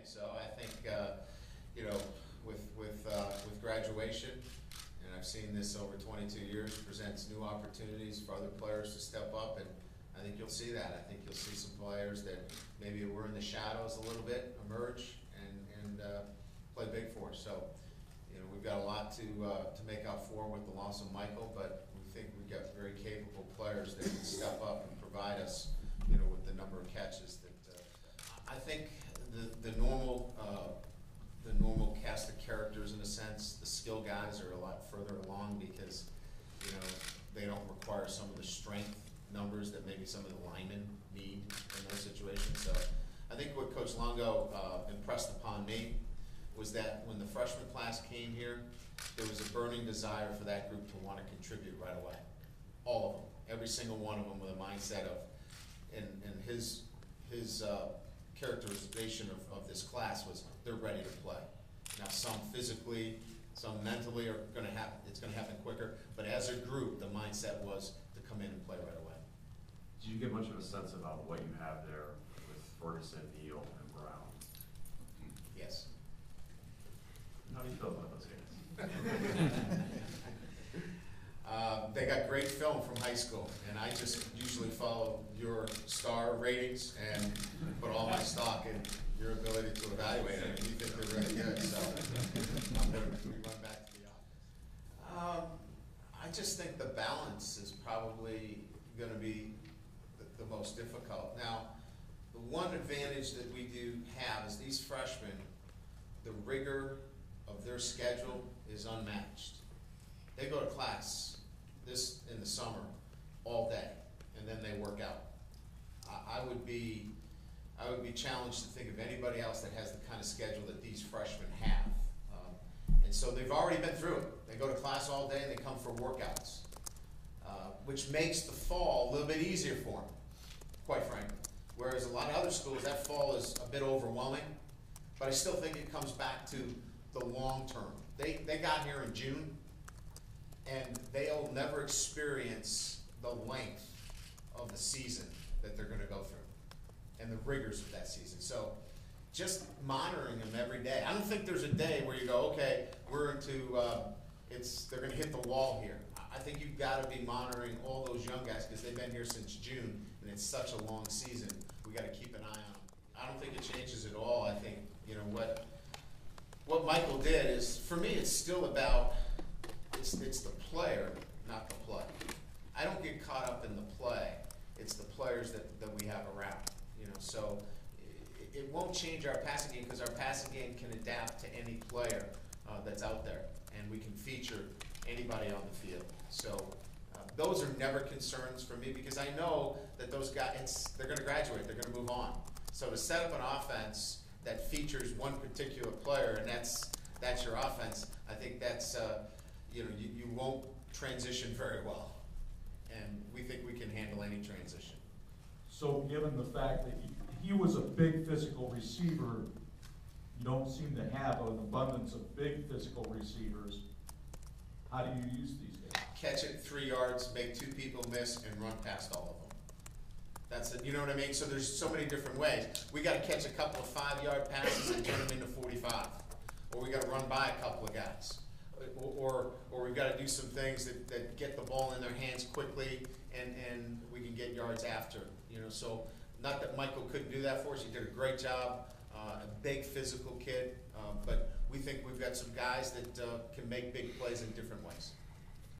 so. I think you know, with graduation, and I've seen this over 22 years, presents new opportunities for other players to step up, and I think you'll see that. I think you'll see some players that maybe were in the shadows a little bit emerge and play big for us. So, you know, we've got a lot to make up for with the loss of Michael, but we think we've got very capable players that can step up and provide us, you know, with the number of catches that I think the normal cast of characters, in a sense, the skill guys are a lot further along because, you know, they don't require some of the strength numbers that maybe some of the linemen need in those situations. So I think what Coach Longo impressed upon me was that when the freshman class came here, there was a burning desire for that group to want to contribute right away. All of them, every single one of them, with a mindset of, and his characterization of this class was they're ready to play. Now, some physically, some mentally are going to happen. It's going to happen quicker. But as a group, the mindset was to come in and play right away. Did you get much of a sense about what you have there with Ferguson, Neal, and Brown? Yes. How do you feel about those guys? They got great film from high school, and I just usually follow your star ratings and put all my stock in your ability to evaluate it. And you think they're really good, so I'm going to run back to the office. I just think the balance is probably going to be the most difficult. Now, the one advantage that we do have is these freshmen, the rigor of their schedule is unmatched. They go to class in the summer all day, and then they work out. I would be challenged to think of anybody else that has the kind of schedule that these freshmen have. And so they've already been through it. They go to class all day and they come for workouts, which makes the fall a little bit easier for them, quite frankly. Whereas a lot of other schools, that fall is a bit overwhelming, but I still think it comes back to the long term. They got here in June, and they'll never experience the length of the season that they're going to go through and the rigors of that season. So just monitoring them every day. I don't think there's a day where you go, okay, we're into, they're going to hit the wall here. I think you've got to be monitoring all those young guys because they've been here since June, and it's such a long season. We got to keep an eye on them. I don't think it changes at all. I think, you know, what Michael did is, for me, it's still about, it's the player, not the play. I don't get caught up in the play. It's the players that we have around, you know. So it won't change our passing game because our passing game can adapt to any player that's out there, and we can feature anybody on the field. So those are never concerns for me because I know that those guys, they're going to graduate, they're going to move on. So to set up an offense that features one particular player, and that's your offense, I think that's you know, you won't transition very well, and we think we can handle any transition. So given the fact that he was a big physical receiver, you don't seem to have an abundance of big physical receivers. How do you use these guys? Catch it 3 yards, make 2 people miss, and run past all of them. That's it, you know what I mean? So there's so many different ways. We got to catch a couple of 5-yard passes and turn them into 45. Or we got to run by a couple of guys. Or we've got to do some things that get the ball in their hands quickly and we can get yards after. You know, so not that Michael couldn't do that for us. He did a great job. A big physical kid. But we think we've got some guys that can make big plays in different ways.